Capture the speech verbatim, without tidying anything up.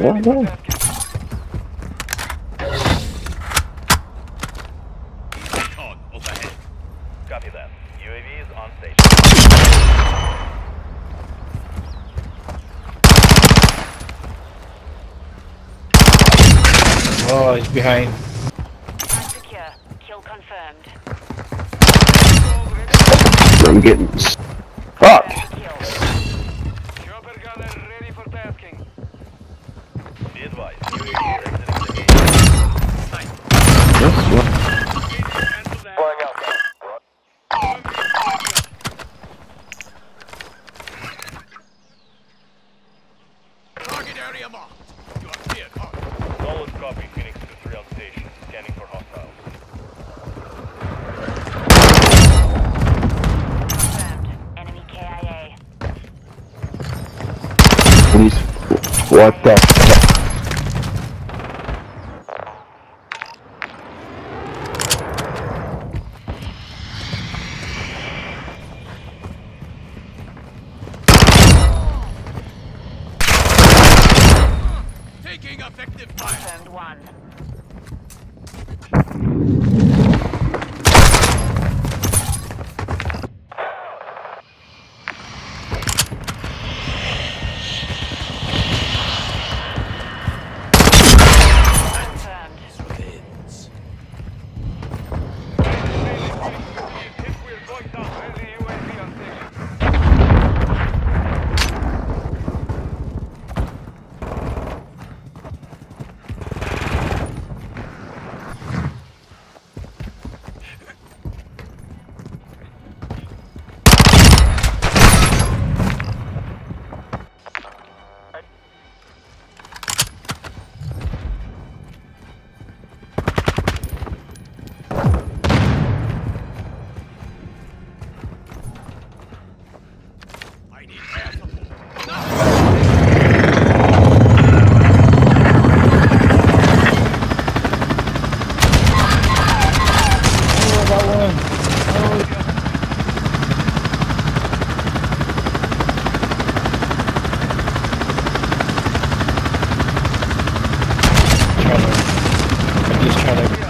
What the? Recon overhead. Copy that. U A V is on station. Oh, he's behind. Secure. Kill confirmed. I'm getting. Fuck! Chopper gunner ready for tasking. Be advised. U A V exiting the gate. Yes, what? Flying out. Target area marked. You are cleared. Solid copy. Phoenix two three on station. Scanning for hostiles. Confirmed. Enemy K I A. Please. What the? Taking effective fire. Confirmed one. Confirmed. If we're going down, friendly U A V on station. I need air support. No! Oh, that one. Oh, trying to. I'm just trying to.